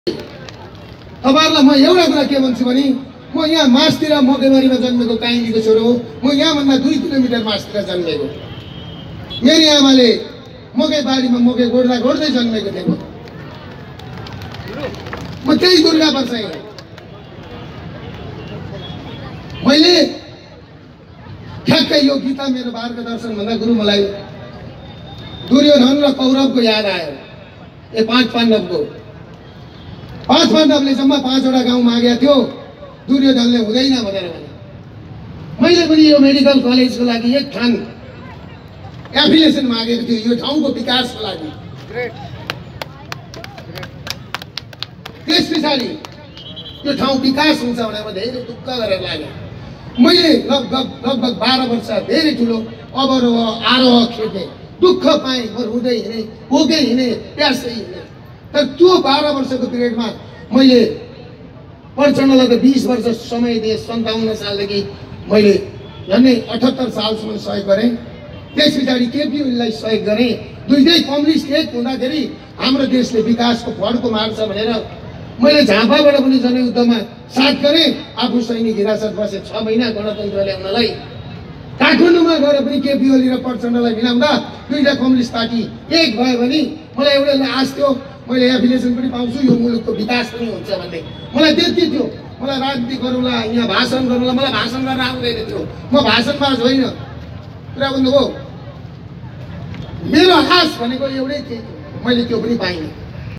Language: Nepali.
तपाईहरुलाई म एउटा कुरा के भन्छु भने म यहाँ मासतिर मकैबारीमा जन्मेको काइलीको छोरो हो। म यहाँ भन्दा 2 किलोमिटर मासतिर जन्मेको। मेरी आमाले मकैबारीमा मकै गोड्दा गोड्दै जन्मेको थिएँ। म त्यही दुर्गा प्रसाई हो। मैले ठ्याक्कै यो गीता मेरो मार्गदर्शन भन्दा गुरु मलाई दुर्योधन र कौरवको याद आयो। ए 5 पाण्डवको 5 पाण्डवले जम्मा 5 वटा गाउँ मागेको थियो। दुर्योधनले हुँदैन भनेर भने मैले पनि यो मेडिकल कलेजको लागि एक ठाउँ एफिलिएसन मागेको थियो यो ठाउँको विकासको लागि। त्यसपछि यो ठाउँ विकास हुन्छ भनेर म धेरै दुःख गरेर लागे। मैले लगभग 12 वर्ष धेरै ठुलो अवरोह आरोह खेपेँ। दुःख पाएँ, म रुँदै हिँडेँ, भोकै हिँडेँ, प्यासै हिँडेँ। तर त्यो 12 वर्षको पिरियडमा मैले प्रचण्डलाई त 20 वर्ष समय दिएँ। 57 सालदेखि मैले झन्डै 78 सालसम्म सहयोग गरेँ। त्यस पछाडि केपी ओलीलाई सहयोग गरेँ। दुईटै कम्युनिस्ट एक हुँदाखेरि हाम्रो देशले विकासको फड्को मार्छ भनेर मैले झापाबाट पनि जनयुद्धमा साथ गरेँ। आफू सैनिक हिरासत बसे 6 महिना गणतन्त्र ल्याउनलाई। काठमाडौँमा गएर पनि केपी ओली र प्रचण्डलाई मिलाउँदा दुईटा कम्युनिस्ट पार्टी एक भयो भने मलाई एउटा आश थियो मैले एफिलिएसन पनि पाउँछु, यो मुलुकको विकास पनि हुन्छ भन्ने मलाई त्यति थियो। मलाई राजनीति गरौँला, यहाँ भाषण गरौँला, मलाई भाषण गर्न आउँदैन थियो। म भाषणबाज होइन। कुरा बुझ्नुभयो? मेरो आश भनेको एउटै थियो, मैले त्यो पनि पाइनँ।